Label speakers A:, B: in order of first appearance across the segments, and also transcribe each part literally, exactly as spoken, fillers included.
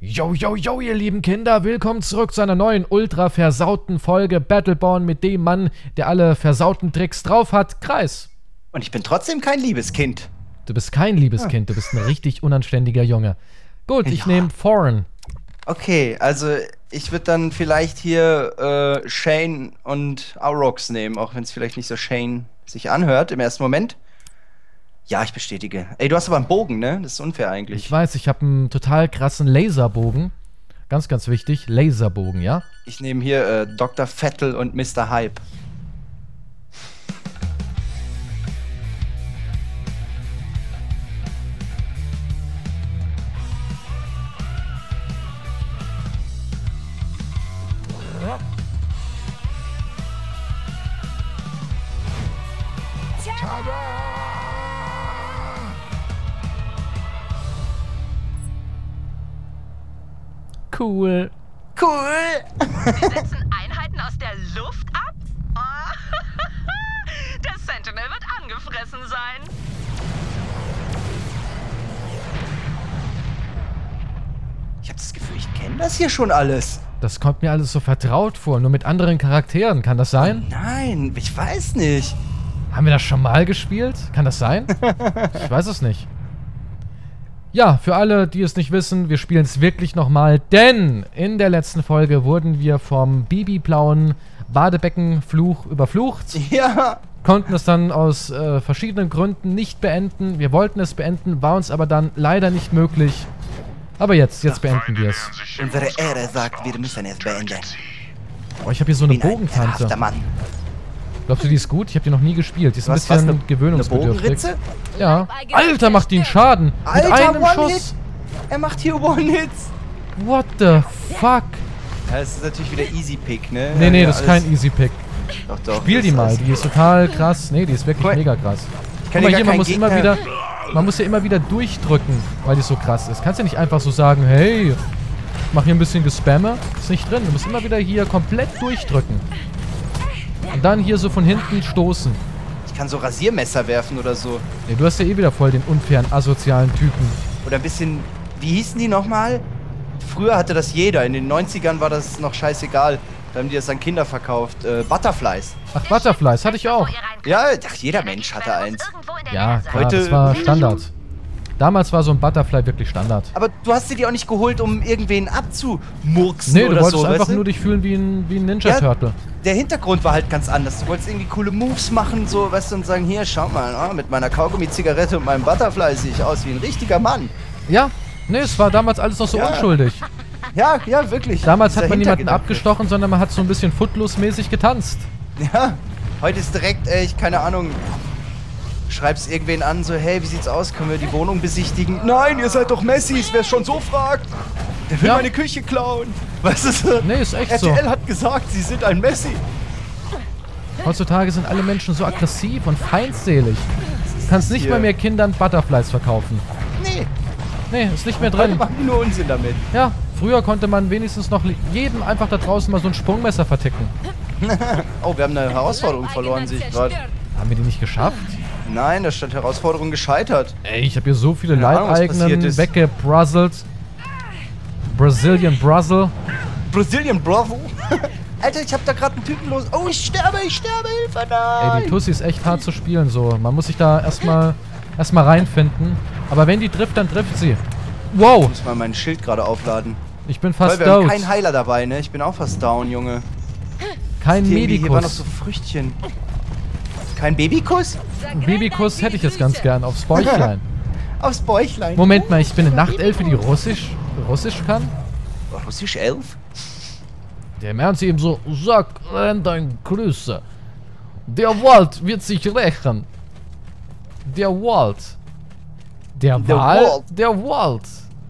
A: Yo, yo, yo, ihr lieben Kinder, willkommen zurück zu einer neuen ultra versauten Folge Battleborn mit dem Mann, der alle versauten Tricks drauf hat, Kreis.
B: Und ich bin trotzdem kein Liebeskind.
A: Du bist kein Liebeskind, du bist ein richtig unanständiger Junge. Gut, ich ja. nehme Foreign.
B: Okay, also ich würde dann vielleicht hier äh, Shane und Aurochs nehmen, auch wenn es vielleicht nicht so Shane sich anhört im ersten Moment. Ja, ich bestätige. Ey, du hast aber einen Bogen, ne? Das ist unfair eigentlich.
A: Ich weiß, ich habe einen total krassen Laserbogen. Ganz, ganz wichtig, Laserbogen, ja?
B: Ich nehme hier äh, Doktor Vettel und Mister Hype.
A: Cool.
B: Cool.
C: Sie setzen Einheiten aus der Luft ab? Oh. Der Sentinel wird angefressen sein.
B: Ich habe das Gefühl, ich kenne das hier schon alles.
A: Das kommt mir alles so vertraut vor, nur mit anderen Charakteren. Kann das sein?
B: Nein, ich weiß nicht.
A: Haben wir das schon mal gespielt? Kann das sein? Ich weiß es nicht. Ja, für alle, die es nicht wissen, wir spielen es wirklich nochmal, denn in der letzten Folge wurden wir vom babyblauen Badebeckenfluch überflucht.
B: Ja.
A: Konnten es dann aus äh, verschiedenen Gründen nicht beenden. Wir wollten es beenden, war uns aber dann leider nicht möglich. Aber jetzt, jetzt beenden wir es.
B: Unsere Ehre sagt, wir müssen es beenden.
A: Oh, ich habe hier so eine
B: Bin ein
A: Bogentante.
B: ehrhafter Mann.
A: Glaubst du, die ist gut? Ich habe die noch nie gespielt. Die ist ein
B: Was,
A: bisschen
B: was, eine,
A: gewöhnungsbedürftig.
B: Eine Bogenritze?
A: Ja. Alter, macht die einen Schaden.
B: Alter,
A: mit einem
B: One
A: Schuss.
B: Hit. Er macht hier One-Hits.
A: What the fuck?
B: Ja, das ist natürlich wieder Easy Pick, ne?
A: Nee, nee,
B: ja,
A: das ist kein Easy Pick.
B: Doch, doch.
A: Spiel die mal, die ist total krass. Nee, die ist wirklich
B: Cool.
A: mega krass.
B: Ich
A: Guck mal hier, man muss immer wieder, man muss ja immer wieder durchdrücken, weil die so krass ist. Kannst ja nicht einfach so sagen, hey, mach hier ein bisschen Gespammer. Ist nicht drin. Du musst immer wieder hier komplett durchdrücken. Und dann hier so von hinten stoßen.
B: Ich kann so Rasiermesser werfen oder so.
A: Nee, du hast ja eh wieder voll den unfairen, asozialen Typen.
B: Oder ein bisschen, wie hießen die nochmal? Früher hatte das jeder. In den neunzigern war das noch scheißegal. Da haben die das an Kinder verkauft. Äh, Butterflies.
A: Ach, Butterflies, hatte ich auch.
B: Ja, ach, jeder Mensch hatte eins.
A: Ja, klar,
B: Heute-
A: das war Standard. Damals war so ein Butterfly wirklich Standard.
B: Aber du hast dir die auch nicht geholt, um irgendwen abzumurksen
A: Nee, du
B: oder
A: wolltest
B: so,
A: einfach
B: weißt du?
A: nur dich fühlen wie ein, wie ein Ninja
B: Ja.
A: Turtle.
B: Der Hintergrund war halt ganz anders. Du wolltest irgendwie coole Moves machen, so, weißt du, und sagen, hier, schau mal, ah, mit meiner Kaugummi-Zigarette und meinem Butterfly sehe ich aus wie ein richtiger Mann.
A: Ja, nee, es war damals alles noch so
B: Ja.
A: unschuldig.
B: Ja, ja, wirklich.
A: Damals
B: Dieser
A: hat man niemanden
B: Hintergedanke.
A: abgestochen, sondern man hat so ein bisschen Footloose-mäßig getanzt.
B: Ja, heute ist direkt, ey, ich, keine Ahnung, schreibst irgendwen an, so, hey, wie sieht's aus, können wir die Wohnung besichtigen? Nein, ihr seid doch Messis, wer es schon so fragt. Der will
A: Ja.
B: meine Küche klauen. Was ist das?
A: Nee, ist echt
B: R T L
A: so.
B: hat gesagt, sie sind ein Messi.
A: Heutzutage sind alle Menschen so aggressiv und feindselig. Du kannst nicht
B: hier?
A: mal mehr Kindern Butterflies verkaufen.
B: Nee,
A: Nee, ist nicht mehr
B: alle
A: drin.
B: machen nur Unsinn damit.
A: Ja, früher konnte man wenigstens noch jedem einfach da draußen mal so ein Sprungmesser verticken.
B: Oh, wir haben eine Herausforderung verloren, sehe ich gerade.
A: Haben wir die nicht geschafft?
B: Nein, da stand Herausforderung gescheitert.
A: Ey, ich habe hier so viele
B: Keine Ahnung, was passiert
A: Leibeigenen
B: ist.
A: weggebruzzelt. Brazilian Bruzzle.
B: Brazilian Bravo. Alter, ich hab da gerade einen Typen los. Oh, ich sterbe, ich sterbe, Hilfe, nein.
A: Ey, die Tussi ist echt hart zu spielen so. Man muss sich da erstmal erstmal reinfinden. Aber wenn die trifft, dann trifft sie. Wow,
B: Ich muss mal mein Schild gerade aufladen.
A: ich bin
B: Toll,
A: fast
B: wir haben
A: down.
B: keinen Heiler dabei, ne? Ich bin auch fast down, Junge.
A: Kein
B: Irgendwie, hier waren noch
A: Medikus.
B: so Früchtchen. Kein Babykuss?
A: Ein Babykuss hätte ich jetzt ganz gern aufs Bäuchlein.
B: Aufs Bäuchlein.
A: Moment mal, ich bin eine Nachtelfe, die Russisch, Russisch kann?
B: Russisch elf?
A: Der Ernst eben so, sag dein Grüße. Der Wald wird sich rächen. Der Wald. Der
B: Der
A: Wald?
B: Wald.
A: Der Wald.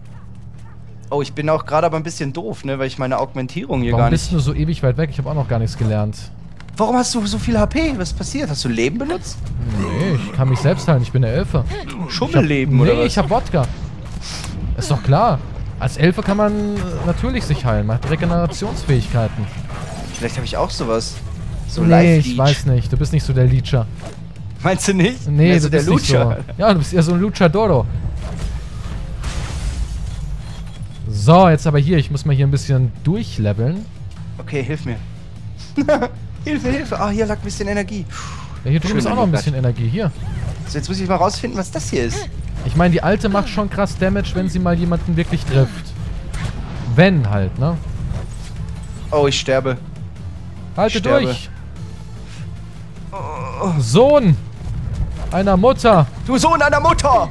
B: Oh, ich bin auch gerade aber ein bisschen doof, ne? Weil ich meine Augmentierung hier
A: Warum
B: gar
A: bist
B: nicht...
A: du so ewig weit weg? Ich habe auch noch gar nichts gelernt.
B: Warum hast du so viel H P? Was ist passiert? Hast du Leben benutzt?
A: Nee, ich kann mich selbst heilen. Ich bin eine Elfe.
B: Schummelleben
A: Nee,
B: oder was?
A: ich hab Wodka. Ist doch klar. Als Elfe kann man äh, natürlich sich heilen. Man hat Regenerationsfähigkeiten.
B: Vielleicht habe ich auch sowas. So
A: Nee,
B: Live-Leech.
A: ich weiß nicht. Du bist nicht so der Leecher.
B: Meinst du nicht?
A: Nee,
B: also
A: du
B: der
A: bist nicht
B: Lucha.
A: so. Ja, du bist eher so ein Luchadoro. So, jetzt aber hier. Ich muss mal hier ein bisschen durchleveln.
B: Okay, hilf mir. Hilfe, Hilfe. Ah, hier lag ein bisschen Energie.
A: Ja, hier drüben ist auch noch ein bisschen Energie. Hier.
B: So, jetzt muss ich mal rausfinden, was das hier ist.
A: Ich meine, die Alte macht schon krass Damage, wenn sie mal jemanden wirklich trifft. Wenn halt, ne?
B: Oh, ich sterbe.
A: Halte
B: Ich sterbe.
A: durch. Sohn einer Mutter.
B: Du Sohn einer Mutter!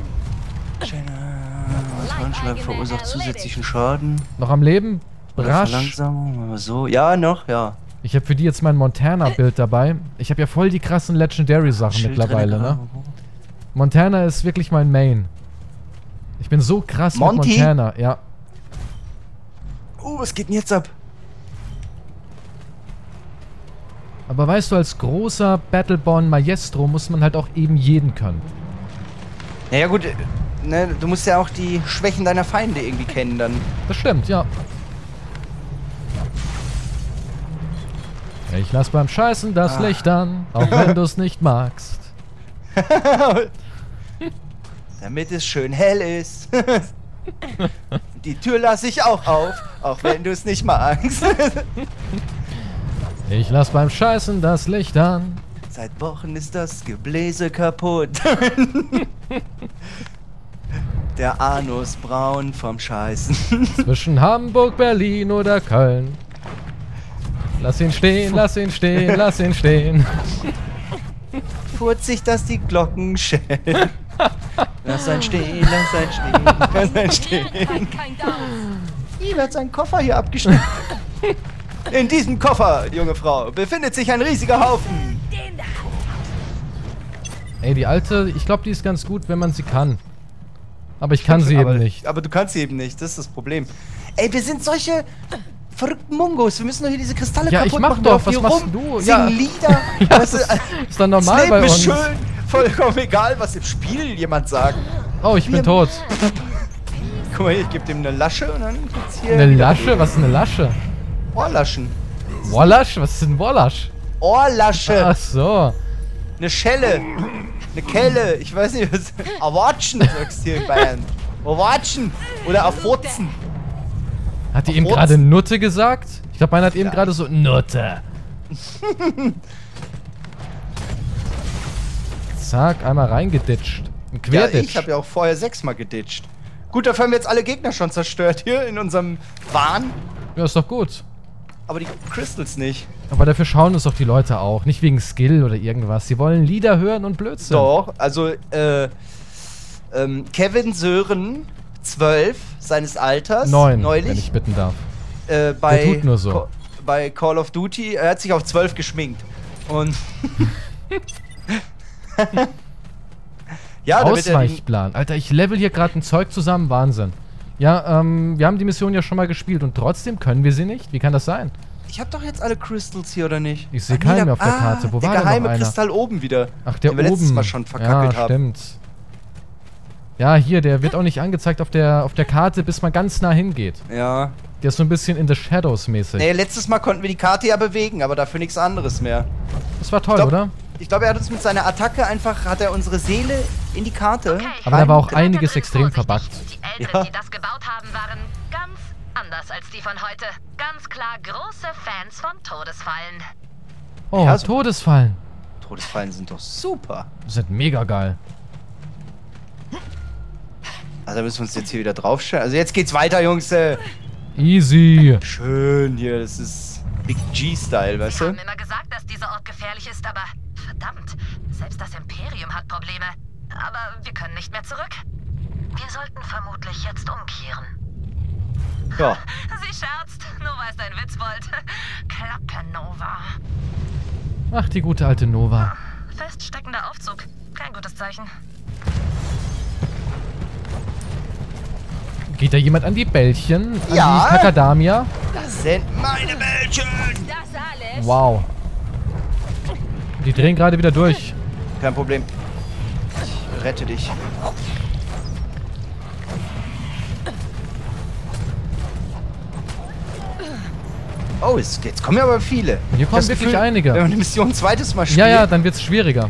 B: Anschlag verursacht zusätzlichen Schaden.
A: Noch am Leben? Rasch.
B: Verlangsamung, so. Ja, noch, ja.
A: Ich habe für die jetzt mein Montana-Bild dabei. Ich habe ja voll die krassen Legendary-Sachen
B: Schild
A: mittlerweile,
B: drin,
A: ne? Montana ist wirklich mein Main. Ich bin so krass
B: Monty?
A: mit Montana, ja.
B: Oh, was geht denn jetzt ab?
A: Aber weißt du, als großer Battleborn Maestro muss man halt auch eben jeden können.
B: Naja gut, äh, ne, du musst ja auch die Schwächen deiner Feinde irgendwie kennen dann.
A: Das stimmt, ja. Ich lass beim Scheißen das
B: Ah.
A: Licht an, auch wenn du es nicht magst.
B: Damit es schön hell ist. Die Tür lasse ich auch auf, auch wenn du es nicht magst.
A: Ich lass beim Scheißen das Licht an.
B: Seit Wochen ist das Gebläse kaputt. Der Anus braun vom Scheißen.
A: Zwischen Hamburg, Berlin oder Köln. Lass ihn stehen, lass ihn stehen, lass ihn stehen.
B: Furzig, dass die Glocken schellen. Lass ein stehen, lass ein stehen, lass ein stehen. Wie wird sein Koffer hier abgeschnitten? In diesem Koffer, junge Frau, befindet sich ein riesiger Haufen.
A: Ey, die Alte, ich glaube, die ist ganz gut, wenn man sie kann. Aber ich kann sie
B: aber,
A: eben nicht.
B: Aber du kannst sie eben nicht, das ist das Problem. Ey, wir sind solche verrückten Mungos. Wir müssen doch hier diese Kristalle
A: Ja,
B: kaputt
A: ich mach
B: machen.
A: doch,
B: laufen
A: was
B: hier
A: machst
B: rum,
A: du?
B: Singen
A: Ja.
B: Lieder.
A: Ja,
B: weißt du,
A: das ist dann
B: das
A: normal
B: Leben
A: bei
B: ist
A: uns.
B: schön. Vollkommen egal, was im Spiel jemand sagt.
A: Oh, ich bin
B: Wir-
A: tot.
B: Guck mal hier, ich gebe dem eine Lasche und dann geht's hier...
A: Eine Lasche? Was ist eine Lasche?
B: Ohrlaschen.
A: Wallasch? Was ist ein Wallasch?
B: Ohrlasche.
A: Ach so.
B: Eine Schelle. Eine Kelle. Ich weiß nicht, was... Awatschen, sagst du hier in Bayern. Awatschen. Oder Afurzen.
A: Hat die eben
B: Rotz.
A: gerade Nutte gesagt? Ich glaube, einer hat eben
B: Ja.
A: gerade so Nutte. Zack, einmal reingeditscht. Ein
B: Ja,
A: Querditch.
B: ich habe ja auch vorher sechsmal geditcht. Gut, dafür haben wir jetzt alle Gegner schon zerstört hier in unserem Wahn.
A: Ja, ist doch gut.
B: Aber die Crystals nicht.
A: Aber dafür schauen uns doch die Leute auch. Nicht wegen Skill oder irgendwas. Sie wollen Lieder hören und Blödsinn.
B: Doch, also äh, ähm, Kevin Sören, zwölf, seines Alters,
A: Neun, wenn
B: neulich,
A: ich bitten darf.
B: äh, bei,
A: Der tut nur so.
B: Co- bei Call of Duty, er hat sich auf zwölf geschminkt. Und ja, da wird er die,
A: Ausweichplan. Alter, ich level hier gerade ein Zeug zusammen. Wahnsinn. Ja, ähm, wir haben die Mission ja schon mal gespielt und trotzdem können wir sie nicht. Wie kann das sein?
B: ich habe doch jetzt alle Crystals hier, oder nicht?
A: Ich sehe
B: Ah, nee,
A: keinen
B: da-
A: mehr auf der
B: ah,
A: Karte. Wo
B: der
A: war denn noch
B: geheime
A: einer?
B: Kristall oben wieder.
A: Ach, der
B: den wir
A: oben.
B: letztes Mal schon verkackelt
A: ja,
B: haben.
A: stimmt. Ja, hier, der wird auch nicht angezeigt auf der, auf der Karte, bis man ganz nah hingeht.
B: Ja.
A: Der ist so ein bisschen in the shadows mäßig.
B: Nee, letztes Mal konnten wir die Karte ja bewegen, aber dafür nichts anderes mehr.
A: Das war toll,
B: Ich glaub-
A: oder?
B: Ich glaube, er hat uns mit seiner Attacke einfach, hat er unsere Seele in die Karte.
C: Okay.
A: Aber da war auch
B: rein-
A: einiges extrem
C: Vorsichtig.
A: verbuggt.
C: Die Eltern,
B: Ja.
C: die das gebaut haben, waren ganz anders als die von heute. Ganz klar große Fans von Todesfallen.
A: Oh,
B: Ja, so-
A: Todesfallen.
B: Todesfallen sind doch super.
A: Das sind mega geil.
B: Also da müssen wir uns jetzt hier wieder draufstellen. Also jetzt geht's weiter, Jungs. Äh.
A: Easy.
B: Schön hier, das ist Big G-Style, weißt
C: Wir
B: du?
C: haben immer gesagt, dass dieser Ort gefährlich ist, aber verdammt, selbst das Imperium hat Probleme. Aber wir können nicht mehr zurück. Wir sollten vermutlich jetzt umkehren.
B: Ja.
C: Sie scherzt. Nova ist ein Witzbold. Klappe, Nova.
A: Ach, die gute alte Nova.
C: Feststeckender Aufzug. Kein gutes Zeichen.
A: Geht da jemand an die Bällchen? An
B: Ja.
A: die Kakadamia?
B: Das sind meine Bällchen.
C: Das alles?
A: Wow. Die drehen gerade wieder durch.
B: Kein Problem. Ich rette dich. Oh, es, jetzt kommen ja aber viele.
A: Hier
B: Ich
A: kommen
B: hab das
A: wirklich
B: Gefühl,
A: einige.
B: Wenn man die Mission ein zweites Mal spielt.
A: Ja, ja, dann wird's schwieriger.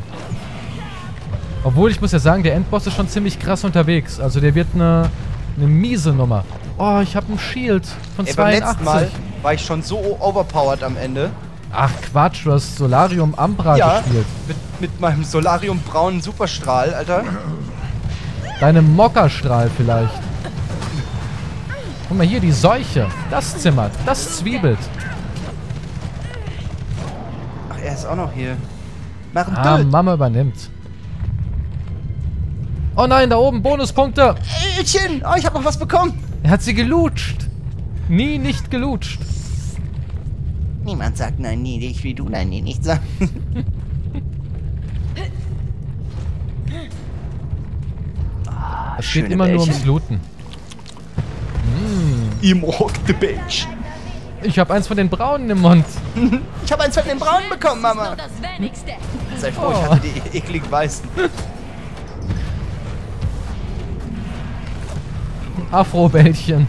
A: Obwohl, ich muss ja sagen, der Endboss ist schon ziemlich krass unterwegs. Also der wird eine, eine miese Nummer. Oh, ich habe ein Shield von
B: Ey, beim letzten Mal
A: zweiundachtzig.
B: war ich schon so overpowered am Ende.
A: Ach Quatsch, du hast Solarium Ambra
B: Ja,
A: gespielt.
B: mit, mit meinem Solarium braunen Superstrahl, Alter.
A: Deine Mockerstrahl vielleicht. Guck mal hier, die Seuche. Das zimmert, das zwiebelt.
B: Ach, er ist auch noch hier. Mach ihn
A: Ah,
B: tot.
A: Mama übernimmt. Oh nein, da oben, Bonuspunkte.
B: Ätchen, oh, ich hab noch was bekommen.
A: Er hat sie gelutscht. Nie nicht gelutscht.
B: Niemand sagt nein, nie, ich will du nein, nie nicht sagen.
A: Es geht immer nur ums Looten.
B: Im Rock the Bench.
A: Ich habe eins von den Braunen im Mund.
B: Ich habe eins von den Braunen bekommen, Mama.
C: Das Wenigste.
B: Sei froh, ich
A: Oh.
B: hatte die ekligen Weißen.
A: Afro-Bällchen.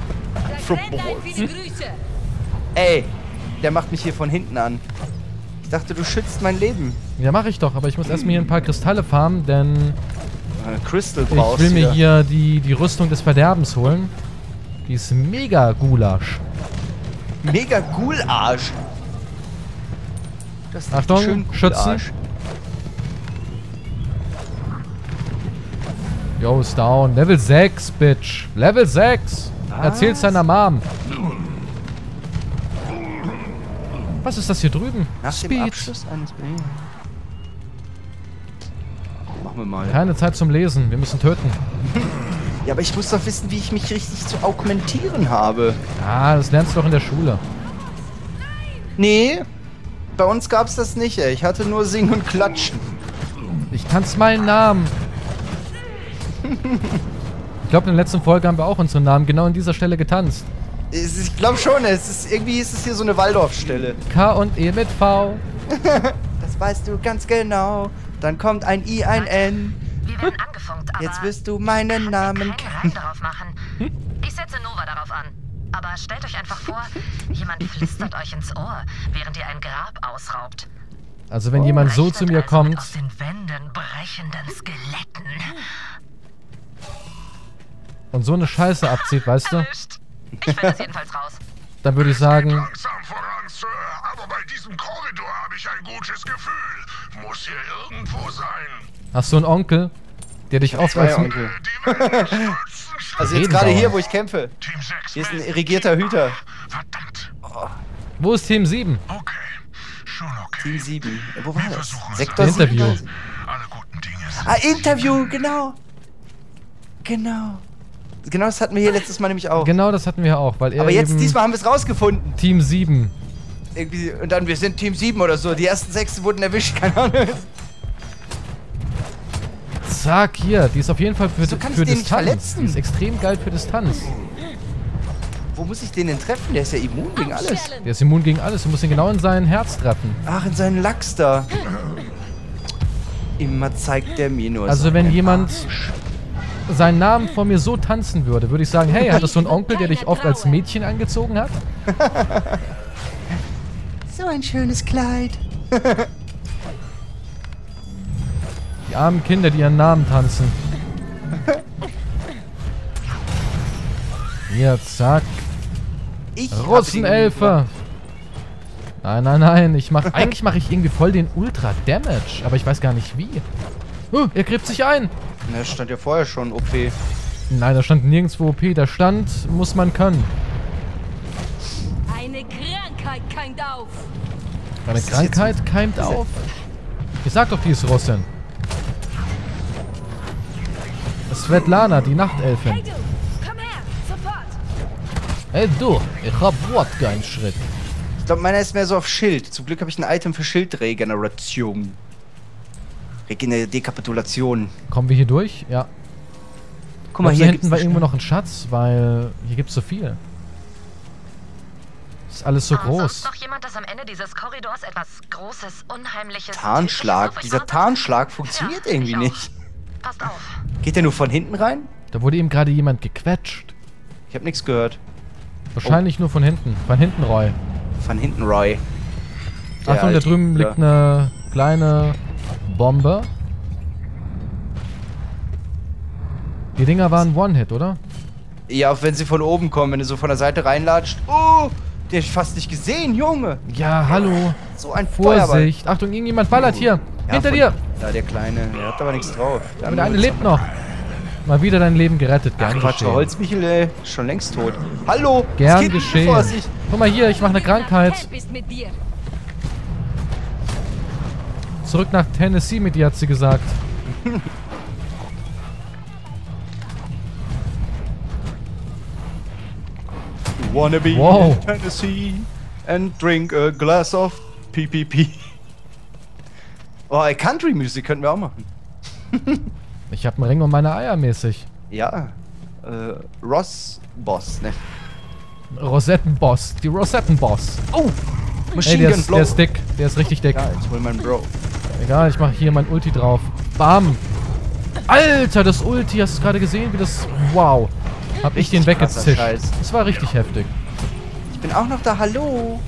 B: Ey, der macht mich hier von hinten an. Ich dachte, du schützt mein Leben.
A: Ja, mache ich doch, aber ich muss erstmal hier ein paar Kristalle farmen, denn
B: Äh, Crystal
A: ich
B: brauchst
A: will
B: du
A: mir
B: ja.
A: hier die, die Rüstung des Verderbens holen. Die ist mega Gulasch.
B: Mega Gulasch. Das ist
A: Achtung,
B: richtig schön
A: Schützen.
B: Gulasch.
A: Yo, ist down. Level sechs, Bitch. Level sechs.
B: Was?
A: Erzähl's deiner Mom. Was ist das hier drüben?
B: Nach dem
A: Speed.
B: Abschluss eines B. Machen wir mal.
A: Keine Zeit zum Lesen. Wir müssen töten.
B: Ja, aber ich muss doch wissen, wie ich mich richtig zu augmentieren habe.
A: Ah, das lernst du doch in der Schule.
B: Nee, bei uns gab's das nicht, ey. Ich hatte nur Singen und Klatschen.
A: Ich tanze meinen Namen. Ich glaube, in der letzten Folge haben wir auch unseren Namen genau an dieser Stelle getanzt.
B: Es ist- Ich glaube schon, es ist, irgendwie ist es hier so eine Waldorfstelle.
A: K und E mit V.
B: Das weißt du ganz genau. Dann kommt ein I, ein N.
C: Wir werden angefunkt, aber
B: Jetzt wirst du meinen
C: kann
B: Namen
C: mir keinen
B: kennen.
C: Reim darauf machen. Ich setze Nova darauf an. Aber stellt euch einfach vor, jemand flüstert euch ins Ohr, während ihr ein Grab ausraubt.
A: Also wenn jemand so zu
C: Rechnet
A: mir
C: also
A: kommt,
C: mit aus den Wänden brechenden Skeletten.
A: und so eine Scheiße abzieht, weißt du,
C: Erwischt. Ich finde es jedenfalls raus.
A: dann würde ich sagen,
D: Langsam voran, Sir, aber bei diesem Korridor habe ich ein gutes Gefühl. Muss hier irgendwo sein.
A: hast du einen Onkel, der dich oft
B: Zwei
A: als...
B: Onkel.
D: Die werden mich stürzen.
B: Also jetzt
A: Reden
B: gerade
A: dauern.
B: hier, wo ich kämpfe.
D: Team sechs.
B: Hier ist ein
D: meldet
B: irrigierter
D: sich.
B: Hüter.
D: Verdammt.
A: Wo ist Team sieben?
D: Okay. Schon okay.
B: Team sieben. Äh, Wo war
D: Wir
B: das?
D: versuchen es
B: Sektor
D: einfach.
A: Interview.
B: sieben?
D: Alle guten Dinge sind.
B: Ah, Interview, genau. Genau. Genau das hatten wir hier letztes Mal nämlich auch.
A: Genau, das hatten wir auch, weil er
B: Aber jetzt,
A: eben
B: diesmal haben wir es rausgefunden.
A: Team sieben.
B: Irgendwie, und dann, wir sind Team sieben oder so. Die ersten sechs wurden erwischt, keine Ahnung.
A: Zack, hier, die ist auf jeden Fall für,
B: Wieso kann ich
A: für
B: den nicht
A: Distanz.
B: verletzen?
A: Die ist extrem geil für Distanz.
B: Wo muss ich den denn treffen? Der ist ja immun gegen alles.
A: Der ist immun gegen alles. Du musst ihn genau in sein Herz treffen.
B: Ach, in seinen Lachs da. Immer zeigt der mir nur
A: Also
B: seinen
A: wenn jemand
B: Arsch.
A: seinen Namen vor mir so tanzen würde, würde ich sagen, hey, hattest du einen Onkel, der dich oft als Mädchen angezogen hat?
B: So ein schönes Kleid.
A: Die armen Kinder, die ihren Namen tanzen. Hier, zack.
B: Ich hab
A: Russenelfe. Nein, nein, nein. Ich mach, eigentlich mache ich irgendwie voll den Ultra-Damage. Aber ich weiß gar nicht wie. Oh, er gräbt sich ein.
B: ihn- Na, stand ja vorher schon O P.
A: Nein, da stand nirgendwo O P. Da stand, muss man können.
E: Eine Krankheit keimt auf.
A: Eine
B: Was ist
A: Krankheit
B: jetzt-
A: keimt
B: was ist
A: auf. Ich sag doch, die ist Russin. Svetlana, die Nachtelfin.
E: Hey du, komm her, sofort.
A: Hey du, ich hab Wodka im Schritt.
B: Ich glaube, meiner ist mehr so auf Schild. Zum Glück habe ich ein Item für Schildregeneration. Regener Dekapitulation.
A: Kommen wir hier durch? Ja.
B: Guck mal,
A: Noch
B: hier
A: da
B: gibt's
A: hinten war
B: eine
A: irgendwo
B: Schnur.
A: noch ein Schatz, weil hier gibt's so viel. Ist alles so
C: Ah, sonst
A: groß.
C: noch jemand, dass am Ende dieses Korridors etwas Großes, Unheimliches...
B: Tarnschlag.
C: Tödliches auf euch
B: Dieser
C: wartet?
B: Tarnschlag funktioniert
C: Ja,
B: irgendwie
C: ich auch.
B: nicht.
C: Passt auf.
B: Geht der nur von hinten rein?
A: Da wurde eben gerade jemand gequetscht.
B: Ich habe nichts gehört.
A: Wahrscheinlich
B: Oh.
A: nur von hinten. Von hinten, Roy.
B: Von hinten, Roy. Der
A: Achtung, da
B: alte
A: drüben
B: Hüter.
A: liegt eine kleine Bombe. Die Dinger waren One-Hit, oder?
B: Ja, auch wenn sie von oben kommen, wenn du so von der Seite reinlatscht. Oh, den hab ich fast nicht gesehen, Junge.
A: Ja, hallo.
B: So ein Feuerball.
A: Vorsicht. Achtung, irgendjemand ballert hier.
B: Ja,
A: Hinter
B: von-
A: dir.
B: Ja, der Kleine, der hat aber nichts drauf. Der
A: Aber der eine
B: andere
A: lebt noch. Mal wieder dein Leben gerettet. Gern
B: Quatsch, der
A: geschehen.
B: Holzmichel, ey, ist schon längst tot. Hallo, das
A: Gern
B: Kind
A: geschehen.
B: vor sich.
A: Guck mal hier, ich mache eine Krankheit.
E: Help ist mit dir.
A: Zurück nach Tennessee mit dir, hat sie gesagt.
B: Wanna be
A: Wow.
B: in Tennessee and drink a glass of P P P. Oh, ey, Country Music könnten wir auch machen.
A: Ich habe einen Ring um meine Eier mäßig.
B: Ja, äh, Ross Boss, ne?
A: Rosettenboss. Die Rosettenboss.
B: Oh,
A: Ey,
B: Machine
A: der
B: Gun
A: ist,
B: Blow.
A: der ist dick. Der ist richtig dick.
B: Ja, jetzt hol mein Bro.
A: Egal, ich mache hier mein Ulti drauf. Bam. Alter, das Ulti, hast du gerade gesehen, wie das... Wow. Hab ich den
B: Richtig krasser
A: weggezischt.
B: Scheiß.
A: Das war richtig heftig.
B: Ich bin auch noch da, hallo.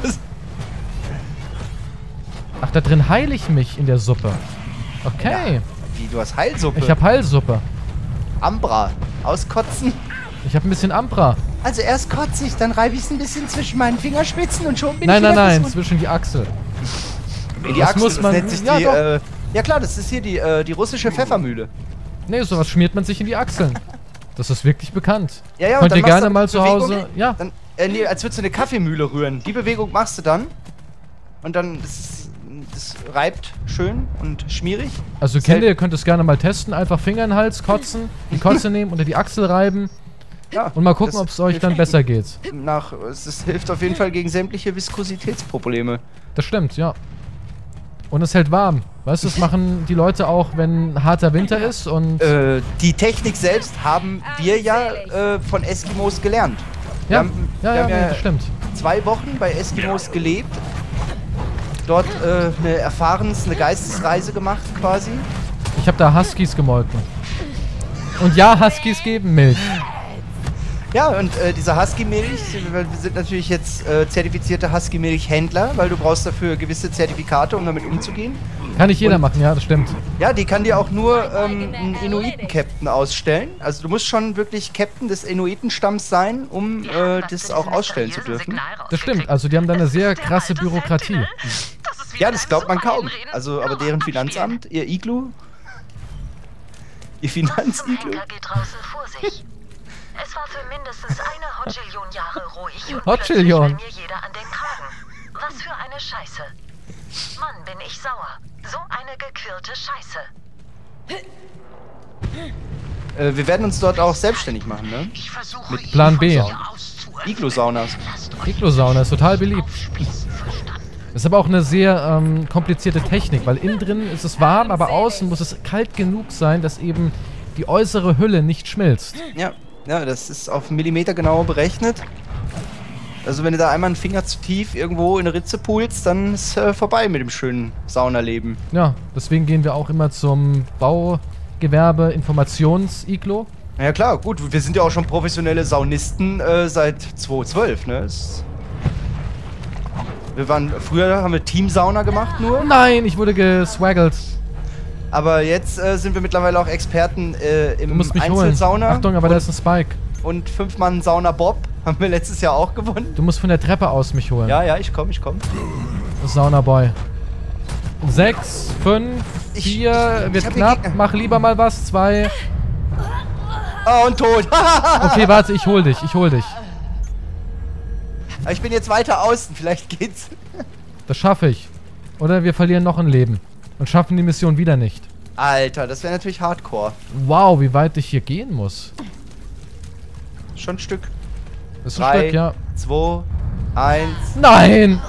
A: Ach, da drin heile ich mich in der Suppe. Okay.
B: Wie, du hast Heilsuppe?
A: Ich hab Heilsuppe.
B: Ambra. Auskotzen.
A: Ich hab ein bisschen Ambra.
B: Also erst kotze ich, dann reibe ich es ein bisschen zwischen meinen Fingerspitzen und schon bin
A: Nein,
B: ich
A: nein,
B: wieder
A: nein,
B: gesund.
A: zwischen die Achsel.
B: In die
A: das
B: Achsel,
A: muss
B: das
A: man-
B: nennt sich
A: ja,
B: die,
A: doch.
B: äh, ja klar, das ist hier die, äh, die russische Pfeffermühle.
A: Nee, sowas schmiert man sich in die Achseln. Das ist wirklich bekannt.
B: Ja, ja, und
A: Könnt
B: dann
A: ihr
B: machst
A: gerne
B: du
A: mal
B: die
A: zu
B: Bewegung,
A: Hause... Ja,
B: Dann, äh, nee, als würdest du eine Kaffeemühle rühren. Die Bewegung machst du dann. Und dann, das, ist, das reibt schön und schmierig.
A: also
B: Das
A: Kinder, ihr
B: hält-
A: könnt es gerne mal testen. Einfach Finger in den Hals kotzen, die Kotze nehmen, unter die Achsel reiben
B: Ja,
A: und mal gucken,
B: das
A: ob es euch
B: hilft
A: dann besser geht.
B: Nach, es es hilft auf jeden Fall gegen sämtliche Viskositätsprobleme.
A: Das stimmt, ja. Und es hält warm. Weißt du, das machen die Leute auch, wenn harter Winter ist und...
B: Äh, die Technik selbst haben wir ja äh, von Eskimos gelernt. Wir
A: ja,
B: haben,
A: ja,
B: wir
A: ja,
B: haben
A: nee, das stimmt.
B: zwei Wochen bei Eskimos gelebt. Dort äh, eine Erfahrens-, eine Geistesreise gemacht quasi.
A: Ich habe da Huskies gemolken. Und ja, Huskies geben Milch.
B: Ja, und äh, diese Husky-Milch, wir sind natürlich jetzt äh, zertifizierte Husky-Milch-Händler, weil du brauchst dafür gewisse Zertifikate, um damit umzugehen.
A: Kann nicht jeder
B: Und-
A: machen, ja, das stimmt.
B: Ja, die kann dir auch nur ähm, ein Inuiten-Captain ausstellen. Also du musst schon wirklich Captain des Inuitenstamms sein, um äh, das auch ausstellen zu dürfen.
A: Das stimmt, also die haben da eine sehr krasse Bürokratie.
B: Ja, das glaubt man kaum. Also, aber deren Finanzamt, ihr Iglu, ihr Finanziglu.
C: Henker geht draußen vor sich. Es war für mindestens eine Hodgillion Jahre ruhig und
A: Hodgillion.
C: plötzlich will mir jeder an den Kragen. Was für eine Scheiße. Mann, bin ich sauer. So eine gequirlte Scheiße.
B: Äh, wir werden uns dort auch selbstständig machen, ne?
D: Ich versuche
A: Mit Plan B.
D: ihn von hier auszuöffnen.
B: Iglu-Saunas.
A: Iglo-Sauna ist total beliebt. Ist aber auch eine sehr ähm, komplizierte Technik, weil innen drin ist es warm, aber außen muss es kalt genug sein, dass eben die äußere Hülle nicht schmilzt.
B: Ja, ja, das ist auf Millimeter genau berechnet. Also wenn du da einmal einen Finger zu tief irgendwo in eine Ritze pulst, dann ist äh, vorbei mit dem schönen Saunaleben.
A: Ja, deswegen gehen wir auch immer zum Baugewerbe Informations-Iglo.
B: Na ja klar, gut, wir sind ja auch schon professionelle Saunisten äh, seit zweitausendzwölf, ne? Das wir waren, früher haben wir Teamsauna gemacht nur,
A: Nein, ich wurde geswaggelt.
B: aber jetzt äh, sind wir mittlerweile auch Experten äh,
A: Du
B: im
A: musst mich holen.
B: Einzelsauna.
A: Achtung, aber da ist ein Spike.
B: Und fünf Mann Sauna Bob haben wir letztes Jahr auch gewonnen.
A: Du musst von der Treppe aus mich holen.
B: Ja, ja, ich komm, ich komm.
A: Saunaboy. Sechs, fünf,
B: Ich-
A: vier,
B: ich-
A: wird
B: ich hab hier
A: knapp.
B: Gegner.
A: Mach lieber mal was. Zwei.
B: Ah, und tot.
A: Okay, warte, ich hol dich, ich hol dich.
B: Aber ich bin jetzt weiter außen, vielleicht geht's.
A: Das schaffe ich. Oder wir verlieren noch ein Leben. Und schaffen die Mission wieder nicht.
B: Alter, das wäre natürlich Hardcore.
A: Wow, wie weit ich hier gehen muss.
B: Schon ein Stück.
A: Das ist ein
B: Drei,
A: Stück, ja.
B: zwei, eins.
A: Nein!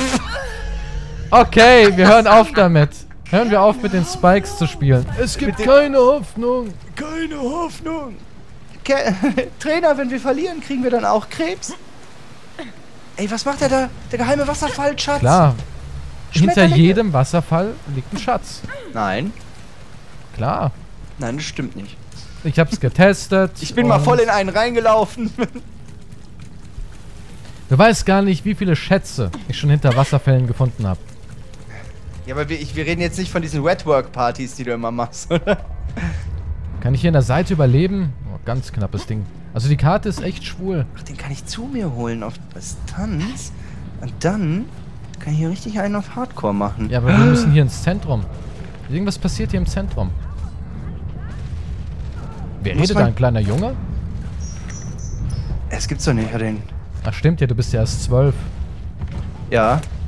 A: Okay, wir hören auf damit. Hören wir auf mit den Spikes zu spielen. Es gibt
B: den-
A: keine Hoffnung.
B: Keine Hoffnung. Ke Trainer, wenn wir verlieren, kriegen wir dann auch Krebs? Ey, was macht der da? Der geheime Wasserfall, Schatz?
A: Klar. Hinter
B: Schmetterlinge.
A: jedem Wasserfall liegt ein Schatz.
B: Nein.
A: Klar.
B: Nein, das stimmt nicht.
A: Ich hab's getestet.
B: Ich bin mal
A: und
B: voll in einen reingelaufen.
A: Du weißt gar nicht, wie viele Schätze ich schon hinter Wasserfällen gefunden habe.
B: Ja, aber wir, ich, wir reden jetzt nicht von diesen Wetwork-Partys, die du immer machst, oder?
A: Kann ich hier in der Seite überleben? Oh, ganz knappes Ding. Also die Karte ist echt schwul.
B: Ach, den kann ich zu mir holen auf Distanz. Und dann kann ich hier richtig einen auf Hardcore machen.
A: Ja, aber wir müssen hier ins Zentrum. Irgendwas passiert hier im Zentrum. Wer
B: Muss
A: redet
B: man-
A: da? Ein kleiner Junge?
B: Es gibt's doch nicht, ja, den.
A: Ach stimmt ja, du bist ja erst zwölf.
B: Ja,